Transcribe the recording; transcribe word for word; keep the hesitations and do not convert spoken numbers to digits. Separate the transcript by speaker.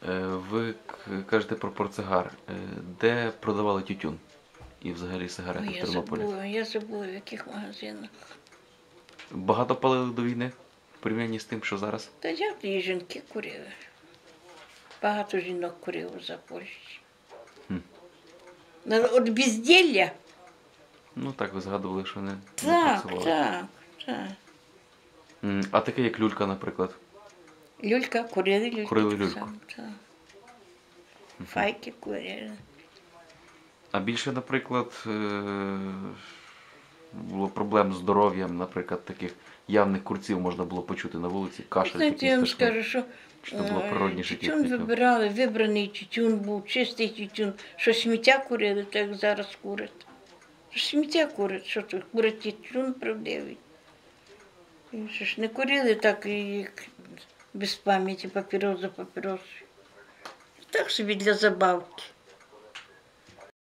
Speaker 1: Е, Ви к- кажете про портсигар. Е, Де продавали тютюн? І взагалі сигарети
Speaker 2: Ой,
Speaker 1: в
Speaker 2: я
Speaker 1: Тернополі?
Speaker 2: забула, я забула, в яких магазинах.
Speaker 1: Багато палили до війни в порівнянні з тим, що зараз?
Speaker 2: Та як і жінки курили. Багато жінок курило за Польщі.
Speaker 1: Хм.
Speaker 2: Ну, от безділля.
Speaker 1: Ну так, ви згадували, що не, не
Speaker 2: Так,
Speaker 1: працювали.
Speaker 2: так, так.
Speaker 1: М, А таке як люлька, наприклад.
Speaker 2: Люлька, курили люльку.
Speaker 1: Курили
Speaker 2: так
Speaker 1: люльку.
Speaker 2: само, так. Файки курили.
Speaker 1: А більше, наприклад, е, було проблем з здоров'ям, наприклад, таких явних курців можна було почути на вулиці, кашель
Speaker 2: Знаєте,
Speaker 1: такий
Speaker 2: я вам
Speaker 1: страшний.
Speaker 2: скажу, що
Speaker 1: Що було
Speaker 2: е,
Speaker 1: природніше
Speaker 2: тютюн
Speaker 1: техніка.
Speaker 2: вибирали, вибраний тютюн був, чистий тютюн. Що сміття курили, так як зараз курять. Що сміття курять, що тут курять тютюн правдивий. І що ж не курили так, як без пам'яті, папірос за папіросою. Так собі для забав.